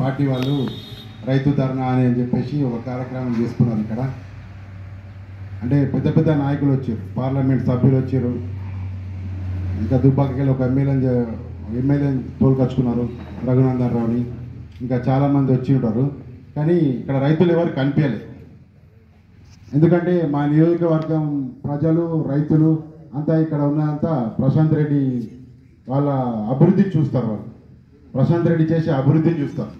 Party వాళ్ళు రైతు ధర్నా అని చెప్పేసి ఒక కార్యక్రమం చేసుకున్నారు ఇక్కడ. అంటే పెద్ద పెద్ద నాయకులు వచ్చారు, పార్లమెంట్ సభ్యులు వచ్చారు, ఇంకా దుబ్బాకకి ఒక ఎమ్మెల్యేని తోలుకొచ్చుకున్నారు, రఘునందన్ రావుని, ఇంకా చాలామంది వచ్చి ఉంటారు. కానీ ఇక్కడ రైతులు ఎవరు కనిపించలేదు. ఎందుకంటే మా నియోజకవర్గం ప్రజలు రైతులు అంతా ఇక్కడ ఉన్నంతా ప్రశాంత్ రెడ్డి వాళ్ళ అభివృద్ధిని చూస్తారు. వాళ్ళు ప్రశాంత్ రెడ్డి చేసే అభివృద్ధిని చూస్తారు.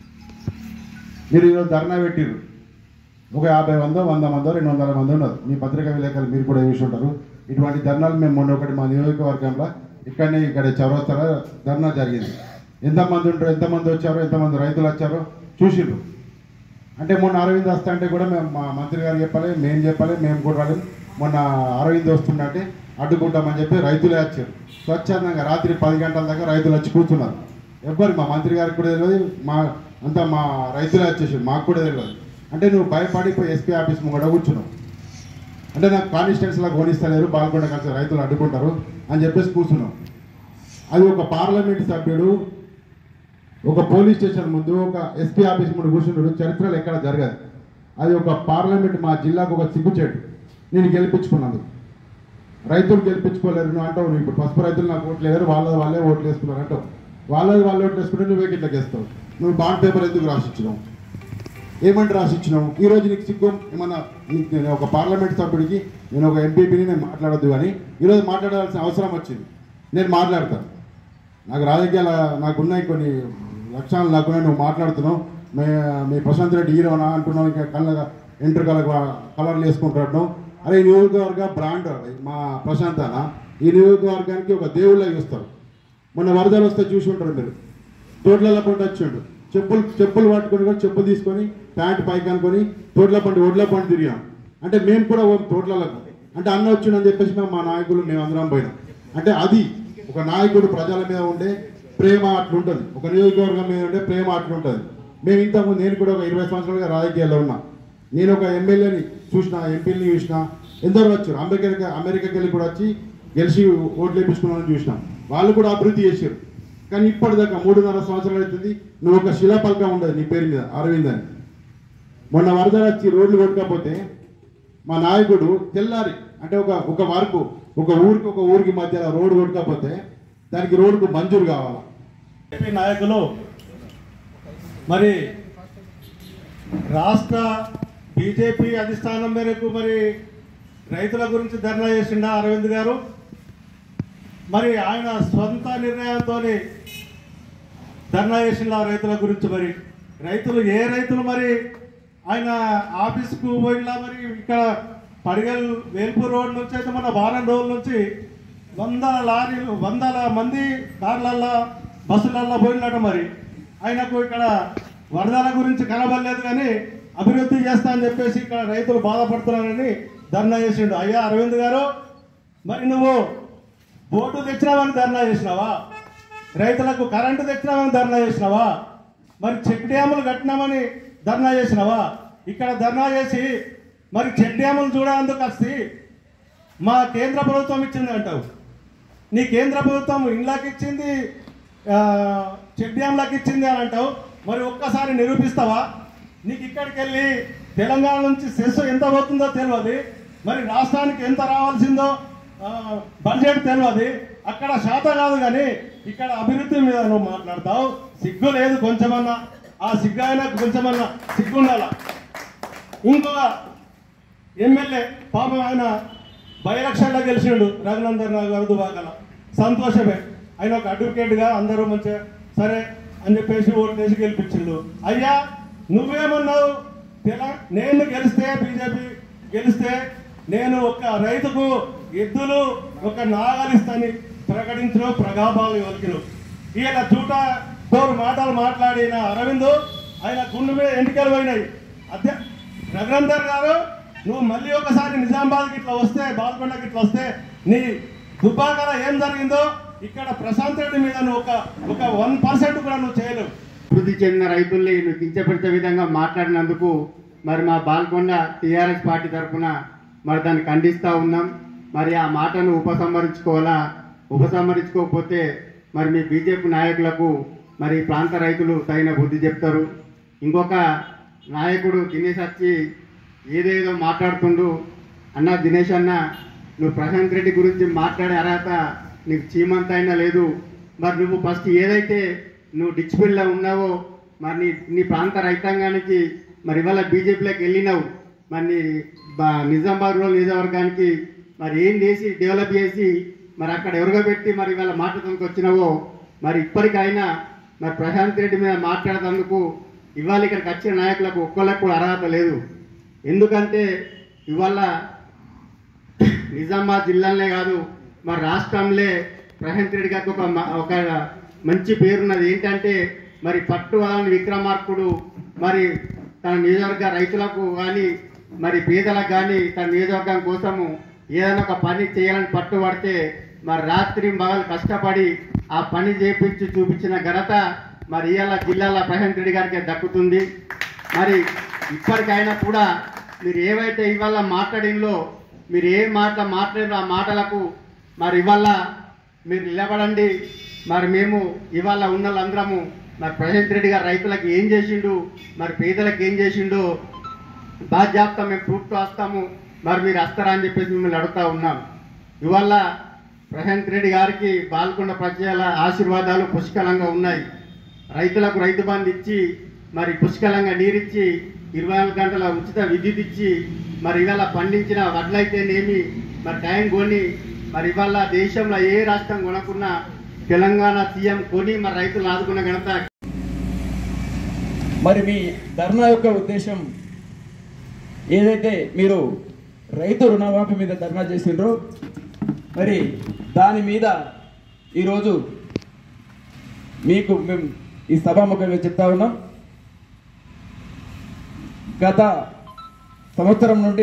మీరు ఈరోజు ధర్నా పెట్టిరు, ఒక 50 మందో 100 మందో 200 మంది ఉన్నారు. మీ పత్రికా విలేకరులు మీరు కూడా చూసి ఉంటారు. ఇటువంటి ధర్నాలు మేము మొన్న ఒకటి మా నియోజకవర్గంలో ఇక్కడ చౌరస్తాలో ధర్నా జరిగింది. ఎంతమంది ఉంటారు, ఎంతమంది వచ్చారో, ఎంతమంది రైతులు వచ్చారో చూసిండ్రు. అంటే మొన్న అరవింద్ వస్తా అంటే కూడా మేము మా మంత్రి గారు చెప్పాలి, మేము చెప్పాలి, మేము కూడా రాలేదు. మొన్న అరవింద్ వస్తుందంటే అడ్డుకుంటామని చెప్పి రైతులే వచ్చారు. స్వచ్ఛందంగా రాత్రి 10 గంటల దాకా రైతులు వచ్చి కూర్చున్నారు. ఎవ్వరు మా మంత్రి గారికి కూడా తెలియదు, మా రైతులే వచ్చేసారు, మాకు కూడా తెలియదు. అంటే నువ్వు భయపడిపోయి ఎస్పీ ఆఫీస్ ముంగడ కూర్చున్నావు. అంటే నాకు కాన్స్టిట్యున్సీలో కొనిస్తలేరు, బాల్కొండ కలిసి రైతులు అడ్డుకుంటారు అని చెప్పేసి కూర్చున్నావు. అది ఒక పార్లమెంట్ సభ్యుడు ఒక పోలీస్ స్టేషన్ ముందు, ఒక ఎస్పీ ఆఫీస్ ముందు కూర్చున్నాడు. చరిత్రలో ఎక్కడ జరగదు. అది ఒక పార్లమెంట్, మా జిల్లాకు ఒక సిగ్గుచేటు. నేను గెలిపించుకున్నాను, రైతులు గెలిపించుకోలేరు నువ్వు అంటావు. నువ్వు ఇప్పుడు పసుపు రైతులు నాకు ఓట్లు లేరు, వాళ్ళే ఓట్లు వేసుకున్నారు అంటావు. వాళ్ళు ఓట్లు వేసుకుంటే నువ్వే ఇట్లా గెలుస్తావు. నువ్వు బాండ్ పేపర్ ఎందుకు రాసిచ్చినావు, ఏమంటే రాసిచ్చినావు? ఈరోజు నీకు సిగ్గు ఏమన్నా? నేను ఒక పార్లమెంట్ సభ్యుడికి, నేను ఒక ఎంపీపీని నేను మాట్లాడొద్దు, కానీ ఈరోజు మాట్లాడాల్సిన అవసరం వచ్చింది. నేను మాట్లాడతాను. నాకు రాజకీయాల నాకున్నాయి కొన్ని లక్షణాలు, నాకున్నాయి. నువ్వు మాట్లాడుతున్నావు, మీ ప్రశాంత్ రెడ్డి హీరోనా అంటున్నావు, ఇంకా ఎంట్రుకల కలర్లు వేసుకుంటున్నావు. అరే ఈ నియోజకవర్గ బ్రాండ్ మా ప్రశాంత్ అన్న, ఈ నియోజకవర్గానికి ఒక దేవుళ్ళ చూస్తారు. మొన్న వరదలు వస్తే చూసి ఉంటారు మీరు, తోటల పంట వచ్చిండు, చెప్పులు పట్టుకొని కూడా చెప్పులు తీసుకొని ప్యాంట్ పైకి అనుకొని ఒడ్ల పంట తిరిగాం. అంటే మేము కూడా తోటలకు అంటే అన్న వచ్చిండని చెప్పేసి మా నాయకులు మేమందరం పోయినాం. అంటే అది ఒక నాయకుడు ప్రజల మీద ఉండే ప్రేమ అట్లుంటుంది, ఒక నియోజకవర్గం మీద ఉండే ప్రేమ అట్లుంటుంది. మేము ఇంతకుముందు నేను కూడా ఒక 20 సంవత్సరాలుగా రాజకీయాల్లో ఉన్నా. నేను ఒక ఎమ్మెల్యేని చూసిన, ఎంపీని చూసిన, ఎందరో వచ్చారు. అమెరికాకి వెళ్ళి కూడా వచ్చి గెలిచి ఓట్లు వేయించుకున్నామని చూసినాం. వాళ్ళు కూడా అభివృద్ధి చేశారు. కానీ ఇప్పటిదాకా 3.5 సంవత్సరాలు అవుతుంది, నువ్వు ఒక శిలాపలకం ఉండదు నీ పేరు మీద అరవింద్ అని. మొన్న వరదలు వచ్చి రోడ్లు కొట్టకపోతే మా నాయకుడు తెల్లారి అంటే ఒక ఊరికి మధ్యలో రోడ్డు కొట్టకపోతే దానికి రోడ్డుకు మంజూరు కావాలా? నాయకులు మరి రాష్ట్ర బీజేపీ అధిష్టానం మేరకు మరి రైతుల గురించి ధర్నా చేసిండ అరవింద్ గారు. మరి ఆయన సొంత నిర్ణయంతో ధర్నా చేసిండ రైతుల గురించి. మరి ఏ రైతులు మరి ఆయన ఆఫీస్కు పోయినా మరి ఇక్కడ పడిగల్ వేల్పూర్ రోడ్ నుంచి అయితే మన వారం రోజుల నుంచి 100 మంది కార్లల్లో బస్సులల్లో పోయినట. మరి ఆయనకు ఇక్కడ వరదల గురించి కనబడలేదు, కానీ అభివృద్ధి చేస్తా అని చెప్పేసి ఇక్కడ రైతులు బాధపడుతున్నారని ధర్నా చేసిండు. అయ్యా అరవింద్ గారు, మరి నువ్వు బోటు తెచ్చినావని ధర్నా చేసినావా? రైతులకు కరెంటు తెచ్చినామని ధర్నా చేసినావా? మరి చెక్ డ్యాములు కట్టినామని ధర్నా చేసినావా? ఇక్కడ ధర్నా చేసి మరి చెక్ డ్యాములు చూడేందుకు వస్తే మా కేంద్ర ప్రభుత్వం ఇచ్చింది అంటావు. నీ కేంద్ర ప్రభుత్వం ఇండ్లకి ఇచ్చింది, చెక్ డ్యామ్లకి ఇచ్చింది అని అంటావు. మరి ఒక్కసారి నిరూపిస్తావా? నీకు ఇక్కడికి వెళ్ళి తెలంగాణ నుంచి సెస్ ఎంత పోతుందో తెలియదు, మరి రాష్ట్రానికి ఎంత రావాల్సిందో బడ్జెట్ తెలియదు. అక్కడ శాతం కాదు, కానీ ఇక్కడ అభివృద్ధి మీద నువ్వు మాట్లాడతావు. సిగ్గు లేదు కొంచెమన్నా? ఆ సిగ్గు అయినా కొంచెమన్నా సిగ్గుండాల. ఇంకో ఎమ్మెల్యే పాపం ఆయన బై ఎలక్షన్లో గెలిచిండు, రఘునందన్ రావు గారు దుబాకల. సంతోషమే, ఆయన ఒక అడ్వకేట్గా అందరూ మంచిగా సరే అని చెప్పేసి ఓటు వేసి గెలిపించిండు. అయ్యా నువ్వేమన్నావు? నేను గెలిస్తే, బీజేపీ గెలిస్తే నేను ఒక రైతుకు ఎద్దులు ఒక నాగలిస్తాని ప్రకటించిన ప్రగాభాలు ఒలికిను. ఈయన చూట 4 మాటలు మాట్లాడిన అరవింద్ ఆయన గుండె మీద ఎంటికలు పోయినాయి. రఘునందన్ గారు, నువ్వు మళ్ళీ ఒకసారి నిజామాబాద్కి ఇట్లా వస్తే, బాల్కొండకి ఇట్లా వస్తే, నీ దుబ్బాకలో ఏం జరిగిందో ఇక్కడ ప్రశాంత్ రెడ్డి మీద నువ్వు ఒక 1% కూడా నువ్వు చేయలేవు. అభివృద్ధి చెందిన రైతుల్ని నువ్వు కించపరిచే విధంగా మాట్లాడినందుకు మరి మా బాల్కొండ టీఆర్ఎస్ పార్టీ తరఫున మరి దాన్ని ఖండిస్తూ ఉన్నాం. మరి ఆ మాటను ఉపసంహరించుకోకపోతే మరి మీ బీజేపీ నాయకులకు మరి ప్రాంత రైతులు తగిన బుద్ధి చెప్తారు. ఇంకొక నాయకుడు దినేష్ వచ్చి ఏదేదో మాట్లాడుతుండు. అన్న దినేష్ అన్న, నువ్వు ప్రశాంత్ రెడ్డి గురించి మాట్లాడే అర్హత నీకు చీమంత అయినా లేదు. మరి నువ్వు ఫస్ట్ ఏదైతే నువ్వు డిచ్పిల్లో ఉన్నావో మరి నీ ప్రాంత రైతాంగానికి మరి ఇవాళ బీజేపీలోకి వెళ్ళినావు. మరి నిజామాబాద్ రూరల్ నియోజకవర్గానికి మరి ఏం చేసి డెవలప్ చేసి మరి అక్కడ ఎవరుగా పెట్టి మరి ఇవాళ మాట్లాడడానికి వచ్చినావో మరి ఇప్పటికైనా మరి ప్రశాంత్ రెడ్డి మీద మాట్లాడేందుకు ఇవాళ ఇక్కడికి వచ్చిన నాయకులకు ఒక్కళ్ళకు కూడా అర్హత లేదు. ఎందుకంటే ఇవాళ నిజామాబాద్ జిల్లాలోనే కాదు మరి రాష్ట్రంలో ప్రశాంత్ రెడ్డి గారికి ఒక మంచి పేరున్నది. ఏంటంటే మరి పట్టు వదలని విక్రమార్కుడు. మరి తన నియోజకవర్గ రైతులకు కానీ మరి పేదలకు కానీ తన నియోజకవర్గం కోసము ఏదైనా ఒక పని చేయాలని పట్టుబడితే మరి రాత్రి మగలు కష్టపడి ఆ పని చేపించి చూపించిన ఘనత మరి ఇవాళ జిల్లాల ప్రశాంత్ రెడ్డి గారికి దక్కుతుంది. మరి ఇప్పటికైనా కూడా మీరు ఏవైతే ఇవాళ మాట్లాడినలో మీరు ఏ మాట్లాడిన ఆ మాటలకు మరి ఇవాళ మీరు నిలబడండి. మరి మేము ఇవాళ ఉన్న వాళ్ళందరము మరి ప్రశాంత్ రెడ్డి గారు రైతులకు ఏం చేసిండు, మరి పేదలకు ఏం చేసిండు బాధ్యత మేము ప్రూఫ్తో వస్తాము. మరి మీరు వస్తారా అని చెప్పేసి మిమ్మల్ని అడుగుతూ ఉన్నాం. ఇవాళ ప్రశాంత్ రెడ్డి గారికి బాల్కొండ ప్రజల ఆశీర్వాదాలు పుష్కలంగా ఉన్నాయి. రైతులకు రైతు బంధు ఇచ్చి మరి పుష్కలంగా నీరిచ్చి 24 గంటల ఉచిత విద్యుత్ ఇచ్చి మరి ఇవాళ పండించిన వడ్లయితేనేమి మరి టైం కొని మరి ఇవాళ దేశంలో ఏ రాష్ట్రం కొనకున్నా తెలంగాణ సీఎం కొని మరి రైతులు ఆదుకున్న ఘనత. మరి మీ ధర్నా యొక్క ఉద్దేశం ఏదైతే మీరు రైతు రుణమాఫీ మీద ధర్నా చేసిండ్రో మరి దాని మీద ఈరోజు మీకు మేము ఈ సభాముఖంగా చెప్తా ఉన్నాం. గత సంవత్సరం నుండి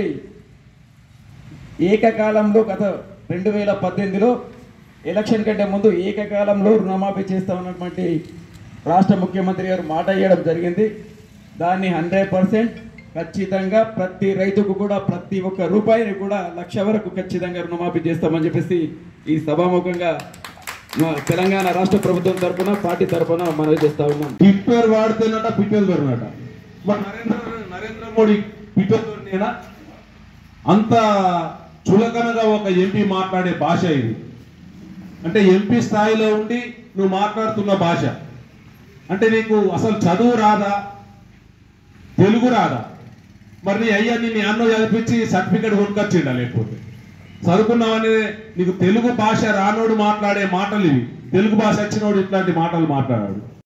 ఏకకాలంలో గత 2018లో ఎలక్షన్ కంటే ముందు ఏకకాలంలో రుణమాఫీ చేస్తామన్నటువంటి రాష్ట్ర ముఖ్యమంత్రి గారు మాట ఇవ్వడం జరిగింది. దాన్ని 100% ఖచ్చితంగా ప్రతి రైతుకు కూడా ప్రతి ఒక్క రూపాయిని కూడా 1,00,000 వరకు ఖచ్చితంగా రుణమాఫీ చేస్తామని చెప్పేసి ఈ సభాముఖంగా మా తెలంగాణ రాష్ట్ర ప్రభుత్వం తరఫున పార్టీ తరఫున మనవి చేస్తా ఉన్నాం. ట్విట్టర్ వాడితేనట పిట్టలు దొరినట. మరి నరేంద్ర మోడీ పిట్టలు దొరినేనా? అంత చులకనగా ఒక ఎంపీ మాట్లాడే భాష ఇది. అంటే ఎంపీ స్థాయిలో ఉండి నువ్వు మాట్లాడుతున్న భాష అంటే నీకు అసలు చదువు రాదా, తెలుగు రాదా? మరి నీ అయ్యా నీ అన్న చదివించి సర్టిఫికేట్ కొనుకొచ్చిండా? లేకపోతే చదువుకున్నావని నీకు తెలుగు భాష రానోడు మాట్లాడే మాటలు ఇవి. తెలుగు భాష వచ్చినోడు ఇట్లాంటి మాటలు మాట్లాడాడు.